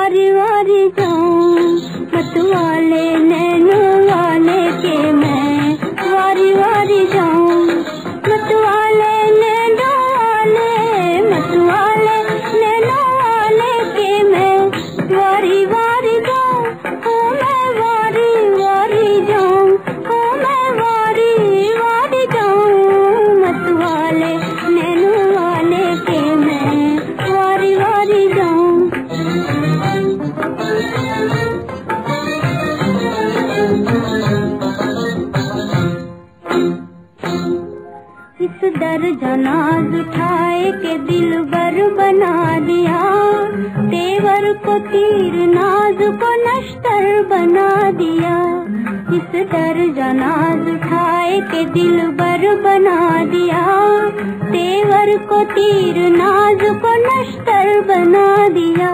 वारी वारी जाऊं, मत वाले नैनो वाले के मैं वारी वारी जाऊं, मत वाले नैनो वाले, मत वाले नैनो वाले के मैं वारी वारी जाऊं, ओ मैं वारी वारी जाऊं, ओ मैं वारी वारी जाऊं, मत वाले नैनो वाले के मैं वारी वारी जाऊं। इस दर्जा नाज उठाए के दिल बर बना दिया, तेवर को तीर नाज को नश्तर बना दिया। इस दर्जा नाज उठाए के दिल बर बना दिया, तेवर को तीर नाज को नश्तर बना दिया।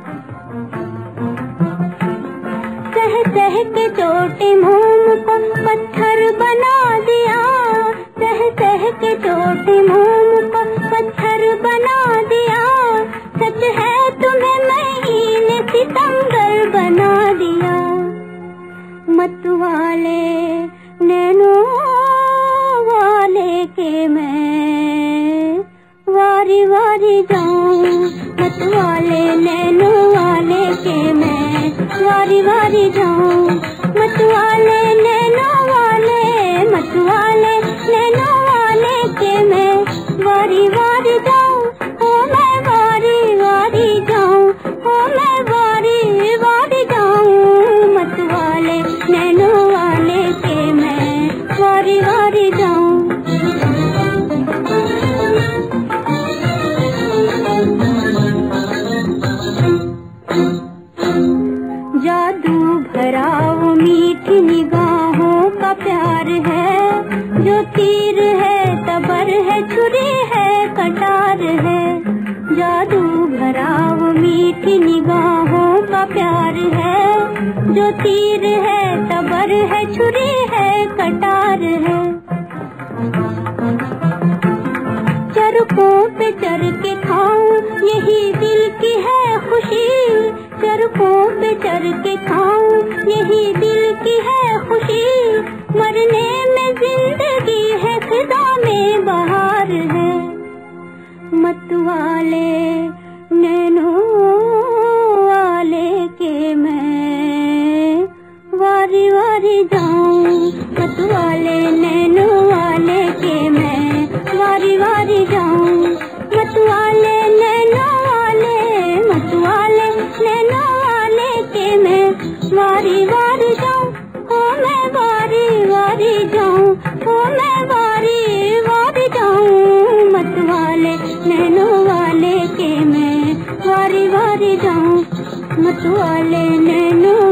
सह सह के चोटे मोम को पत्थर बना दिया, सह सह के चोटे मोम को पत्थर बना दिया। सच है तुम्हें महीन सितंबर बना दिया, मत वाले नैनो वाले के मैं वारी वारी जाऊं, मत वाले नैनो वाले के मैं वारी वारी जाऊं, मत वाले नैनो वाले, मत वाले नैनो वाले के मैं वारी वारी जाऊं, ओ मैं वारी वारी जाऊं, ओ मैं वारी वारी जाऊं, मत वाले नैनो वाले के मैं वारी वारी जाऊं। जादू भरा वो मीठी निगाहों का प्यार है, जो तीर है तबर है छुरी है कटार है। जादू भरा वो मीठी निगाहों का प्यार है, जो तीर है तबर है छुरी है कटार है। चरखों पे चर के खाऊं यही दिल की है खुशी, चरखों पे चर के खाऊं यही दिल की है खुशी। मरने में जिंदगी है फिदा में बहार है, मत वाले नैनो वाले के मैं वारी वारी जाऊं, मत वाले नैनो वाले के मैं वारी वारी जाऊं, मत वाले नैनो वाले, मत वाले नैनो वाले के मैं वारी वारी जाऊं, ओ मैं वारी वारी जाऊं, ओ मैं वारी वारी जाऊं, मत वाले नैनो वाले के मैं वारी वारी जाऊं, मत वाले नैनो